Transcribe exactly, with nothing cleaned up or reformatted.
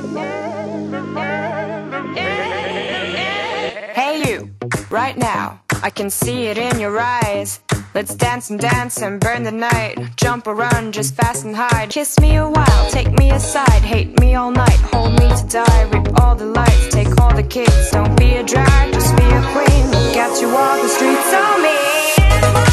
Hey you, right now, I can see it in your eyes. Let's dance and dance and burn the night. Jump or run, just fast and hide. Kiss me a while, take me aside. Hate me all night, hold me to die. Rip all the lights, take all the kids. Don't be a drag, just be a queen. Look at you walk the streets on me.